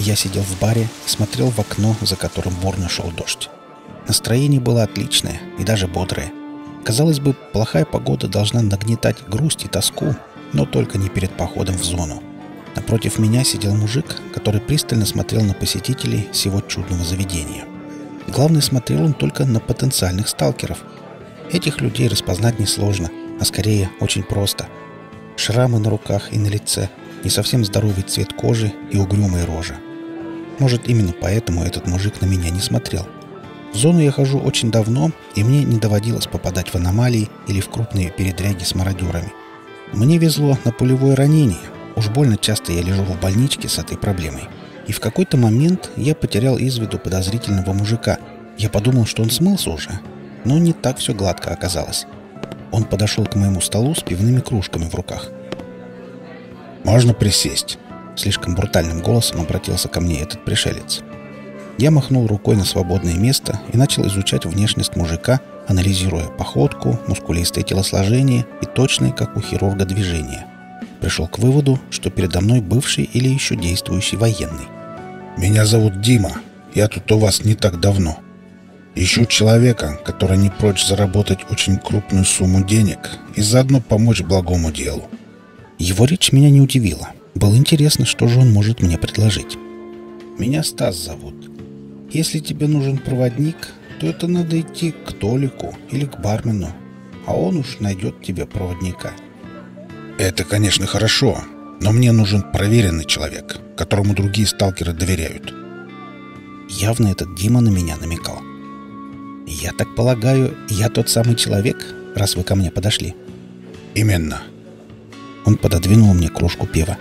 Я сидел в баре и смотрел в окно, за которым бурно шел дождь. Настроение было отличное и даже бодрое. Казалось бы, плохая погода должна нагнетать грусть и тоску, но только не перед походом в зону. Напротив меня сидел мужик, который пристально смотрел на посетителей сего чудного заведения. Главное, смотрел он только на потенциальных сталкеров. Этих людей распознать несложно, а скорее очень просто. Шрамы на руках и на лице, не совсем здоровый цвет кожи и угрюмая рожа. Может, именно поэтому этот мужик на меня не смотрел. В зону я хожу очень давно, и мне не доводилось попадать в аномалии или в крупные передряги с мародерами. Мне везло на пулевое ранение. Уж больно часто я лежу в больничке с этой проблемой. И в какой-то момент я потерял из виду подозрительного мужика. Я подумал, что он смылся уже. Но не так все гладко оказалось. Он подошел к моему столу с пивными кружками в руках. «Можно присесть?» Слишком брутальным голосом обратился ко мне этот пришелец. Я махнул рукой на свободное место и начал изучать внешность мужика, анализируя походку, мускулистое телосложение и точные, как у хирурга, движения. Пришел к выводу, что передо мной бывший или еще действующий военный. «Меня зовут Дима. Я тут у вас не так давно. Ищу человека, который не прочь заработать очень крупную сумму денег и заодно помочь благому делу». Его речь меня не удивила. Было интересно, что же он может мне предложить. «Меня Стас зовут. Если тебе нужен проводник, то это надо идти к Толику или к бармену, а он уж найдет тебе проводника». «Это, конечно, хорошо, но мне нужен проверенный человек, которому другие сталкеры доверяют». Явно этот Дима на меня намекал. «Я так полагаю, я тот самый человек, раз вы ко мне подошли?» «Именно». Он пододвинул мне кружку пива.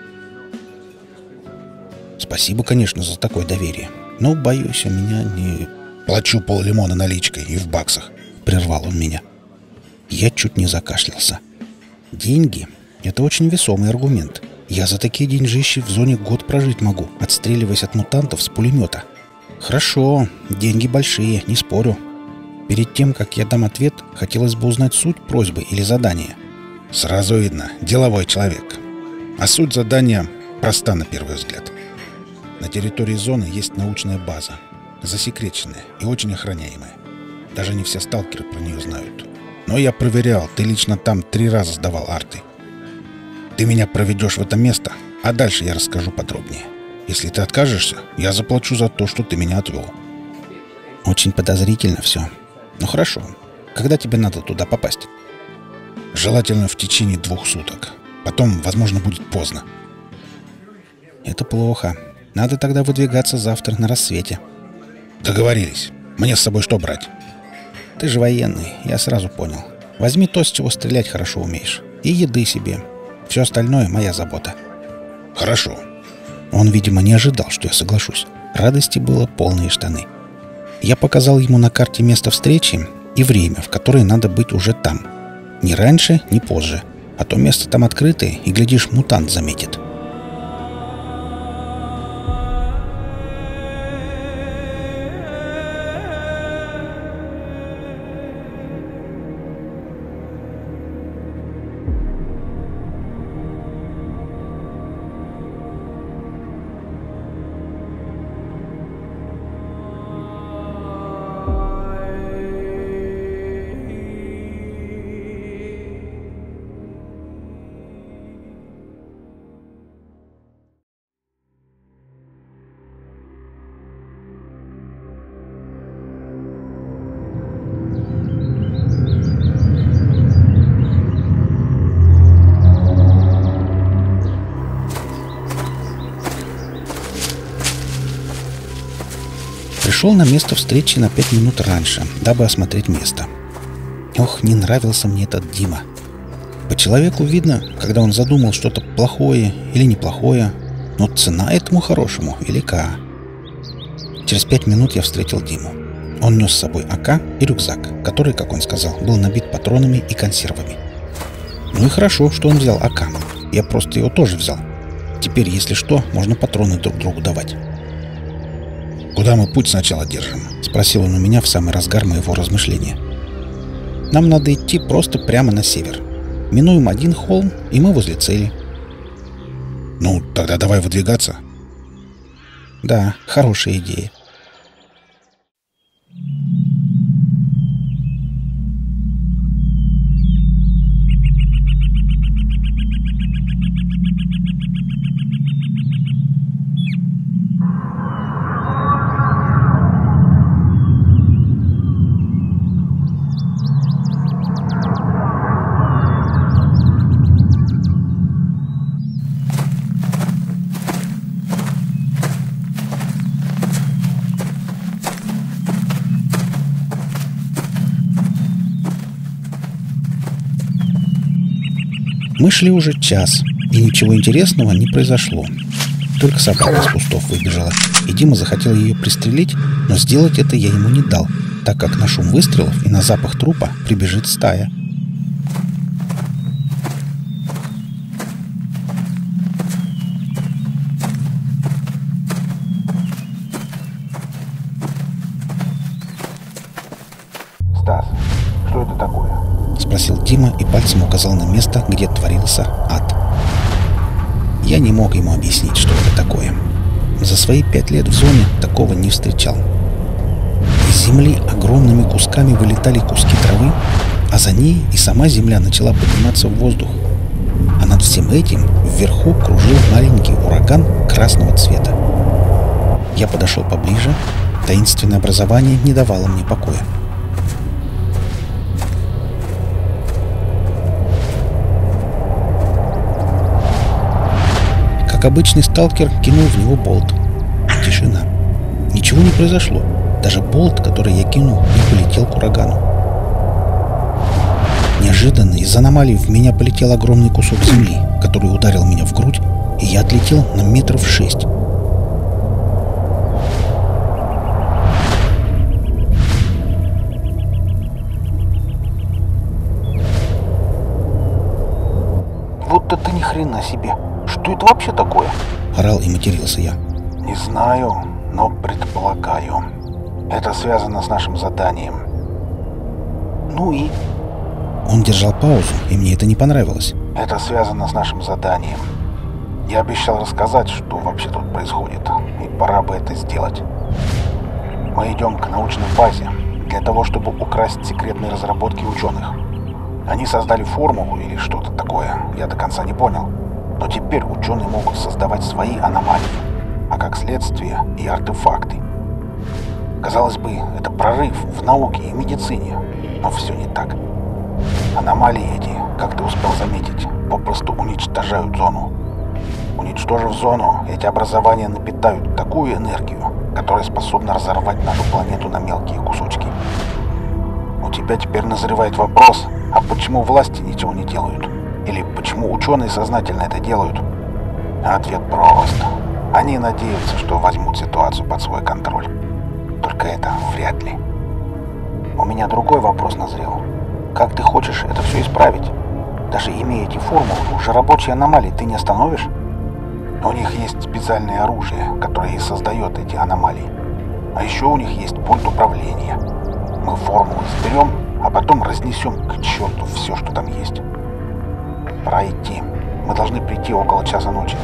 «Спасибо, конечно, за такое доверие, но, боюсь, у меня не...» «Плачу пол-лимона наличкой и в баксах», — прервал он меня. Я чуть не закашлялся. Деньги — это очень весомый аргумент. Я за такие деньжищи в зоне год прожить могу, отстреливаясь от мутантов с пулемета. Хорошо, деньги большие, не спорю. Перед тем, как я дам ответ, хотелось бы узнать суть просьбы или задания. «Сразу видно, деловой человек. А суть задания проста на первый взгляд. На территории зоны есть научная база, засекреченная и очень охраняемая. Даже не все сталкеры про нее знают. Но я проверял, ты лично там 3 раза сдавал арты. Ты меня проведешь в это место, а дальше я расскажу подробнее. Если ты откажешься, я заплачу за то, что ты меня отвел». Очень подозрительно все. Ну хорошо, когда тебе надо туда попасть? Желательно в течение 2 суток. Потом, возможно, будет поздно. Это плохо. Надо тогда выдвигаться завтра на рассвете. Договорились. Мне с собой что брать? Ты же военный, я сразу понял. Возьми то, с чего стрелять хорошо умеешь. И еды себе. Все остальное моя забота. Хорошо. Он, видимо, не ожидал, что я соглашусь. Радости было полные штаны. Я показал ему на карте место встречи и время, в которое надо быть уже там. Ни раньше, ни позже. А то место там открытое, и, глядишь, мутант заметит. Пришел на место встречи на 5 минут раньше, дабы осмотреть место. Ох, не нравился мне этот Дима. По человеку видно, когда он задумал что-то плохое или неплохое, но цена этому хорошему велика. Через 5 минут я встретил Диму. Он нес с собой АК и рюкзак, который, как он сказал, был набит патронами и консервами. Ну и хорошо, что он взял АК. Я просто его тоже взял. Теперь, если что, можно патроны друг другу давать. «Куда мы путь сначала держим?» — спросил он у меня в самый разгар моего размышления. «Нам надо идти просто прямо на север. Минуем один холм, и мы возле цели». «Ну, тогда давай выдвигаться». Да, хорошая идея. Мы шли уже час, и ничего интересного не произошло. Только собака из кустов выбежала, и Дима захотел ее пристрелить, но сделать это я ему не дал, так как на шум выстрелов и на запах трупа прибежит стая. «Стас, что это такое?» — спросил Дима и пальцем указал на место, где творился ад. Я не мог ему объяснить, что это такое. За свои 5 лет в зоне такого не встречал. Из земли огромными кусками вылетали куски травы, а за ней и сама земля начала подниматься в воздух. А над всем этим вверху кружил маленький ураган красного цвета. Я подошел поближе. Таинственное образование не давало мне покоя. Как обычный сталкер, кинул в него болт. Тишина. Ничего не произошло. Даже болт, который я кинул, не полетел к урагану. Неожиданно из аномалии в меня полетел огромный кусок земли, который ударил меня в грудь, и я отлетел на 6 метров. «Вот это ни хрена себе! Что это вообще такое?» — орал и матерился я. «Не знаю, но предполагаю. Это связано с нашим заданием». «Ну и?» Он держал паузу, и мне это не понравилось. «Это связано с нашим заданием. Я обещал рассказать, что вообще тут происходит, и пора бы это сделать. Мы идем к научной базе для того, чтобы украсть секретные разработки ученых. Они создали формулу или что-то такое, я до конца не понял. Но теперь ученые могут создавать свои аномалии, а как следствие и артефакты. Казалось бы, это прорыв в науке и медицине, но все не так. Аномалии эти, как ты успел заметить, попросту уничтожают зону. Уничтожив зону, эти образования напитают такую энергию, которая способна разорвать нашу планету на мелкие кусочки. У тебя теперь назревает вопрос, а почему власти ничего не делают? Или почему ученые сознательно это делают? Ответ прост. Они надеются, что возьмут ситуацию под свой контроль. Только это вряд ли. У меня другой вопрос назрел. Как ты хочешь это все исправить? Даже имея эти формулы, уже рабочие аномалии ты не остановишь? У них есть специальное оружие, которое и создает эти аномалии. А еще у них есть пульт управления. Мы формулы сберем, а потом разнесем к черту все, что там есть. Пора идти. Мы должны прийти около часа ночи.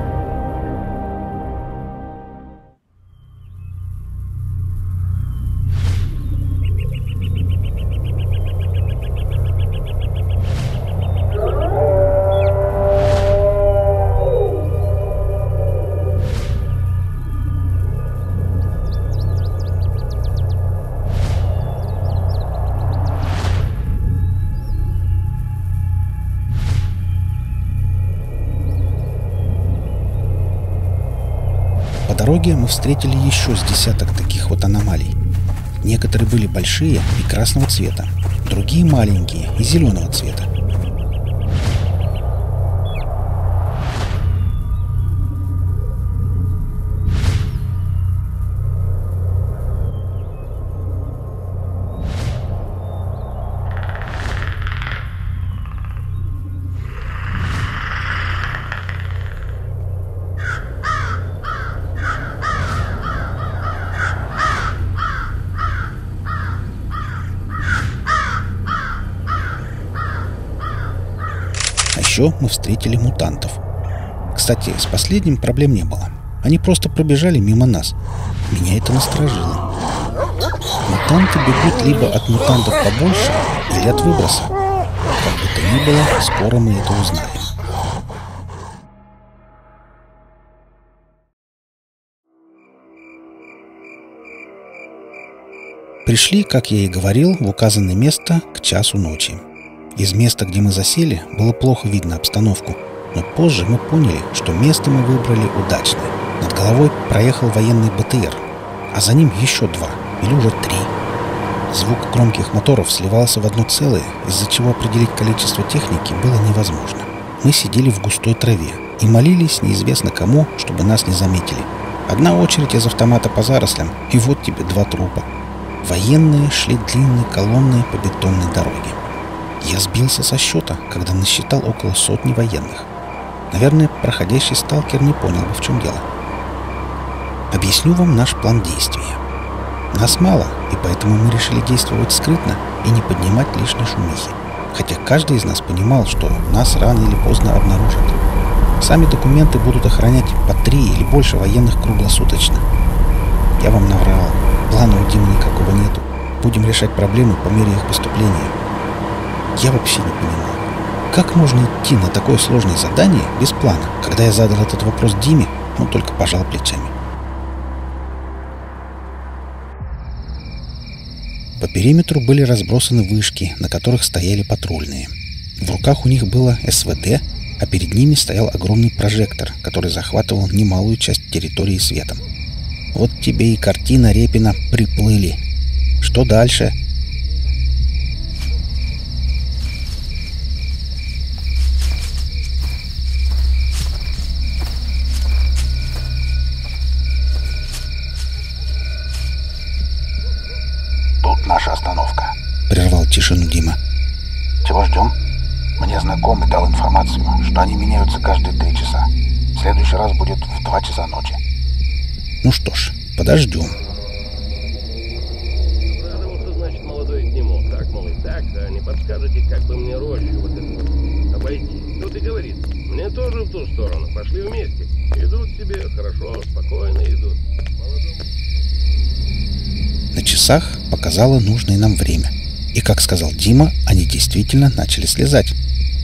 По дороге мы встретили еще с десяток таких вот аномалий. Некоторые были большие и красного цвета, другие маленькие и зеленого цвета. Еще мы встретили мутантов. Кстати, с последним проблем не было. Они просто пробежали мимо нас. Меня это насторожило. Мутанты бегут либо от мутантов побольше, или от выброса. Как бы то ни было, скоро мы это узнаем. Пришли, как я и говорил, в указанное место к часу ночи. Из места, где мы засели, было плохо видно обстановку, но позже мы поняли, что место мы выбрали удачное. Над головой проехал военный БТР, а за ним еще 2, или уже 3. Звук громких моторов сливался в одно целое, из-за чего определить количество техники было невозможно. Мы сидели в густой траве и молились неизвестно кому, чтобы нас не заметили. Одна очередь из автомата по зарослям, и вот тебе 2 трупа. Военные шли длинной колонной по бетонной дороге. Я сбился со счета, когда насчитал около 100 военных. Наверное, проходящий сталкер не понял бы, в чем дело. Объясню вам наш план действия. Нас мало, и поэтому мы решили действовать скрытно и не поднимать лишней шумихи. Хотя каждый из нас понимал, что нас рано или поздно обнаружат. Сами документы будут охранять по 3 или больше военных круглосуточно. Я вам наврал. Плана у Димы никакого нету. Будем решать проблемы по мере их поступления. Я вообще не понимаю, как можно идти на такое сложное задание без плана? Когда я задал этот вопрос Диме, он только пожал плечами. По периметру были разбросаны вышки, на которых стояли патрульные. В руках у них было СВД, а перед ними стоял огромный прожектор, который захватывал немалую часть территории светом. Вот тебе и картина Репина «Приплыли». Что дальше? Тут наша остановка. Прервал тишину Дима. Чего ждем? Мне знакомый дал информацию, что они меняются каждые 3 часа. В следующий раз будет в 2 часа ночи. Ну что ж, подождем. Значит, молодой не мог. Так, мол, и так, да не подскажете, как бы мне рощу вот эту обойти. Тут и говорит, мне тоже в ту сторону. Пошли вместе. Идут себе хорошо, спокойно идут. На часах показало нужное нам время. И, как сказал Дима, они действительно начали слезать.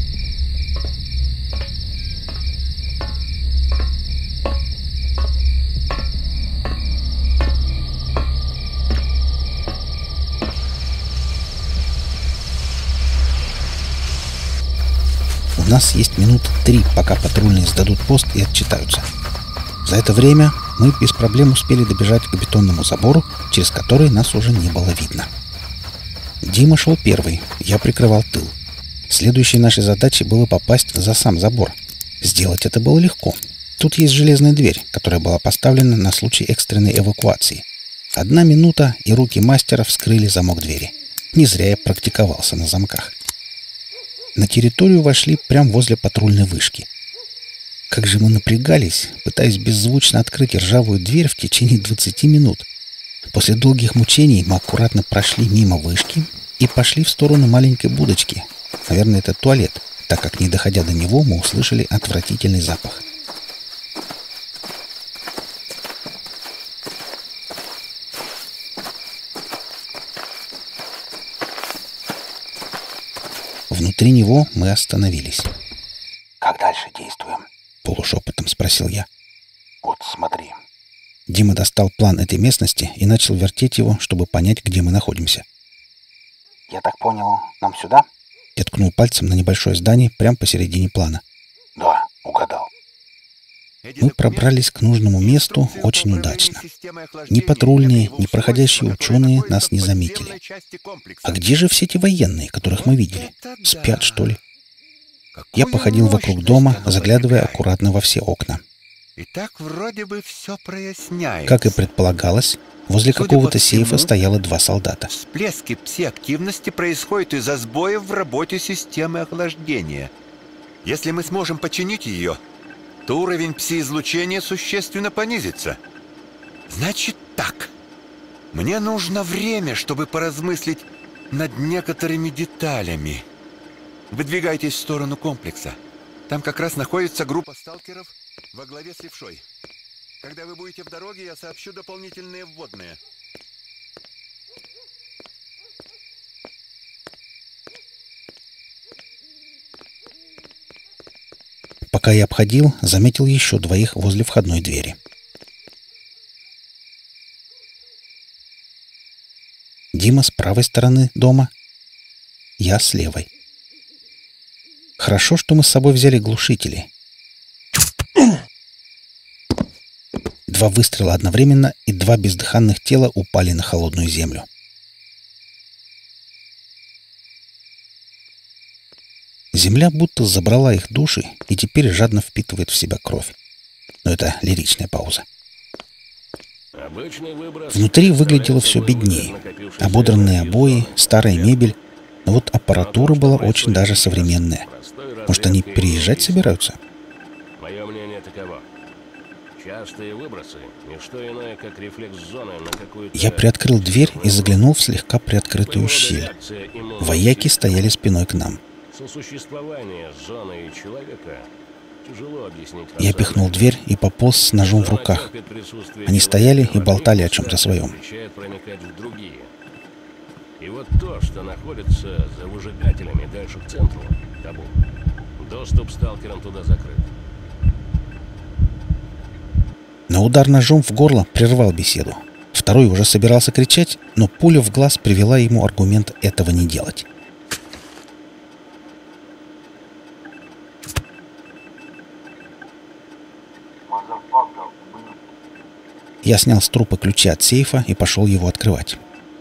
У нас есть минут 3, пока патрульные сдадут пост и отчитаются. За это время мы без проблем успели добежать к бетонному забору, через который нас уже не было видно. Дима шел первый, я прикрывал тыл. Следующей нашей задачей было попасть за сам забор. Сделать это было легко. Тут есть железная дверь, которая была поставлена на случай экстренной эвакуации. 1 минута, и руки мастера вскрыли замок двери. Не зря я практиковался на замках. На территорию вошли прямо возле патрульной вышки. Как же мы напрягались, пытаясь беззвучно открыть ржавую дверь в течение 20 минут. После долгих мучений мы аккуратно прошли мимо вышки и пошли в сторону маленькой будочки. Наверное, это туалет, так как, не доходя до него, мы услышали отвратительный запах. Внутри него мы остановились. Как дальше действуем? Полушепотом спросил я. Вот смотри. Дима достал план этой местности и начал вертеть его, чтобы понять, где мы находимся. Я так понял, нам сюда? Я ткнул пальцем на небольшое здание прямо посередине плана. Да, угадал. Мы пробрались к нужному месту очень удачно. Ни патрульные, ни проходящие ученые нас не заметили. А где же все эти военные, которых мы видели? Спят, что ли? Я походил вокруг дома, заглядывая аккуратно во все окна. И так вроде бы все проясняется. Как и предполагалось, возле какого-то сейфа стояло 2 солдата. Всплески пси-активности происходят из-за сбоев в работе системы охлаждения. Если мы сможем починить ее, то уровень пси-излучения существенно понизится. Значит так. Мне нужно время, чтобы поразмыслить над некоторыми деталями. Выдвигайтесь в сторону комплекса. Там как раз находится группа сталкеров во главе с левшой. Когда вы будете в дороге, я сообщу дополнительные вводные. Пока я обходил, заметил еще двоих возле входной двери. Дима с правой стороны дома, я с левой. Хорошо, что мы с собой взяли глушители. Два выстрела одновременно, и два бездыханных тела упали на холодную землю. Земля будто забрала их души и теперь жадно впитывает в себя кровь. Но это лиричная пауза. Внутри выглядело все беднее. Ободранные обои, старая мебель. Но вот аппаратура была очень даже современная. Может, они переезжать собираются? Мое мнение таково. Частые выбросы — не что иное, как рефлекс зоны на какую-то... Я приоткрыл дверь и заглянул в слегка приоткрытую щель. Вояки стояли спиной к нам. Сосуществование зоны и человека тяжело объяснить. Я пихнул дверь и пополз с ножом в руках. Они стояли и болтали о чем-то своем. Проникать в другие. И вот то, что находится за выжигателями дальше к центру, табу. Доступ сталкерам туда закрыт. Но удар ножом в горло прервал беседу. Второй уже собирался кричать, но пуля в глаз привела ему аргумент этого не делать. Я снял с трупа ключи от сейфа и пошел его открывать.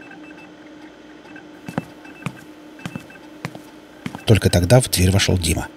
Только тогда в дверь вошел Дима.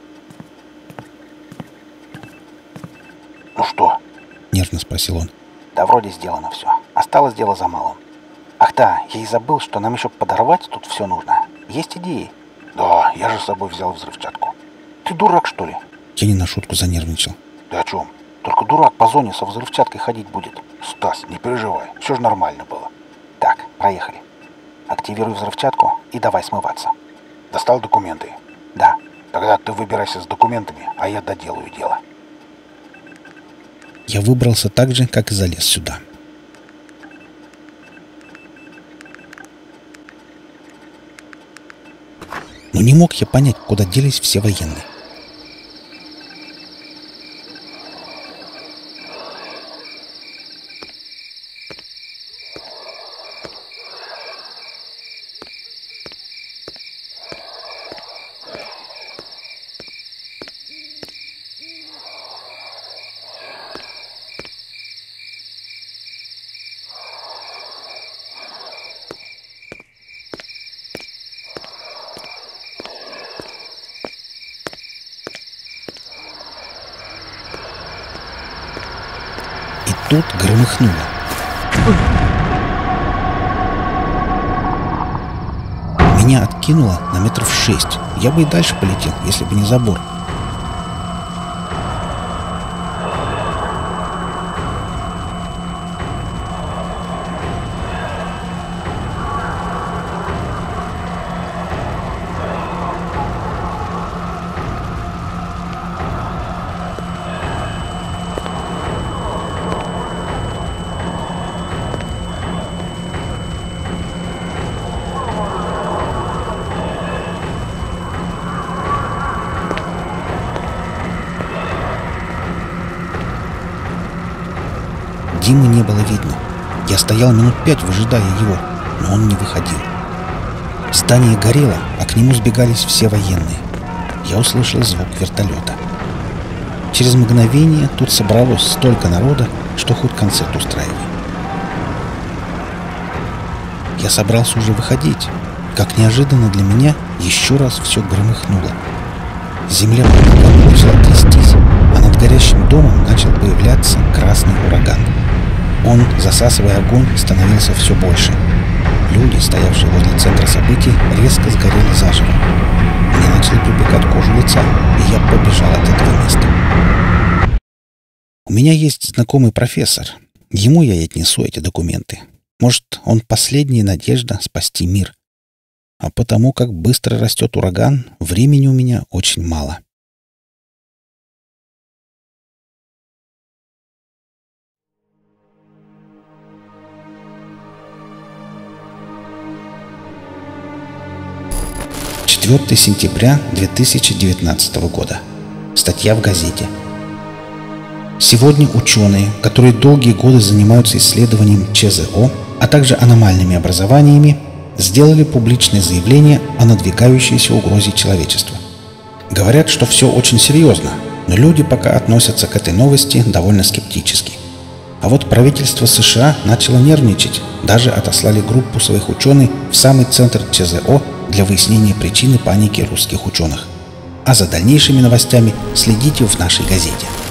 Ну что? Нервно спросил он. Да вроде сделано все. Осталось дело за малым. Ах да, я и забыл, что нам еще подорвать тут все нужно. Есть идеи? Да, я же с собой взял взрывчатку. Ты дурак, что ли? Я не на шутку занервничал. Ты о чем? Только дурак по зоне со взрывчаткой ходить будет. Стас, не переживай, все же нормально было. Так, проехали. Активируй взрывчатку и давай смываться. Достал документы? Да. Тогда ты выбирайся с документами, а я доделаю дело. Я выбрался так же, как и залез сюда. Но не мог я понять, куда делись все военные. Тут громыхнуло. Меня откинуло на метров 6. Я бы и дальше полетел, если бы не забор. Димы не было видно. Я стоял минут 5, выжидая его, но он не выходил. Здание горело, а к нему сбегались все военные. Я услышал звук вертолета. Через мгновение тут собралось столько народа, что хоть концерт устраивай. Я собрался уже выходить, как неожиданно для меня еще раз все громыхнуло. Земля под ногами начала трястись, а над горящим домом начал появляться красный ураган. Он, засасывая огонь, становился все больше. Люди, стоявшие возле центра событий, резко сгорели заживо. Мне начали припекать кожу лица, и я побежал от этого места. У меня есть знакомый профессор. Ему я и отнесу эти документы. Может, он последняя надежда спасти мир. А потому как быстро растет ураган, времени у меня очень мало. 4 сентября 2019 года. Статья в газете. Сегодня ученые, которые долгие годы занимаются исследованием ЧЗО, а также аномальными образованиями, сделали публичное заявление о надвигающейся угрозе человечеству. Говорят, что все очень серьезно, но люди пока относятся к этой новости довольно скептически. А вот правительство США начало нервничать, даже отослали группу своих ученых в самый центр ЧЗО для выяснения причины паники русских ученых. А за дальнейшими новостями следите в нашей газете.